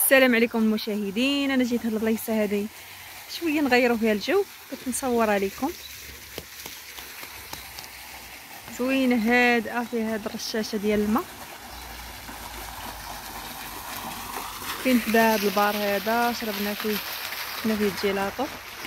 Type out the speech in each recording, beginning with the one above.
السلام عليكم المشاهدين. انا جيت هاد البلايصه هذه شويه نغيروا فيها الجو، كنت نصورها لكم. زوينه هادئه فيها هاد الرشاشه ديال الماء. فين حدا هاد البار هذا شربنا فيه الجيلاطو.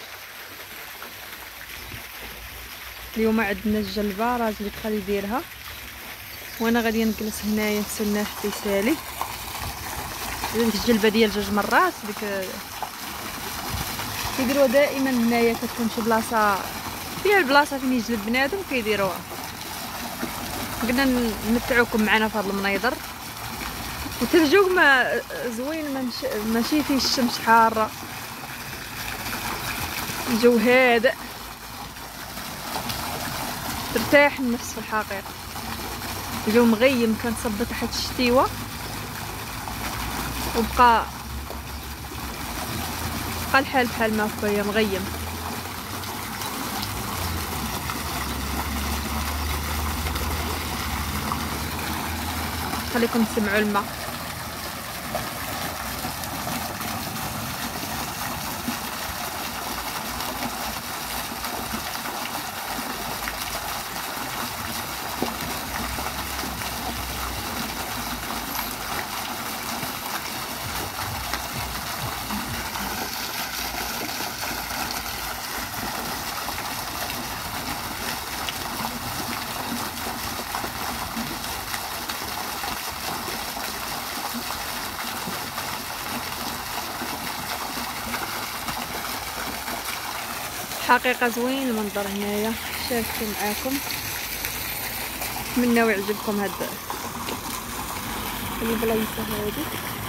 اليوم عندنا الجلبه راجلي دخل يديرها وانا غادي نجلس هنايا نستناه حتى يسالي. ديك الجلبه ديال 2 مرات ديك كيديروها دائما هنايا، كتكون شي بلاصه فيها البلاصه فين يجلب بنادم كيديروها. قلنا نمتعوكم معنا في هذا المنيضر، وترجوه ما زوين، ماشي فيه الشمس حاره، الجو هادئ ترتاح النفس في الحقيقه. الجو مغيم، كنصب تحت الشتيوه وبقى الحال بحال ما هكايا مغيم. خليكم تسمعوا الماء. حقيقة زوين المنظر هنايا، شاركت معاكم. نتمنى يعجبكم هاد البلايصه هذه.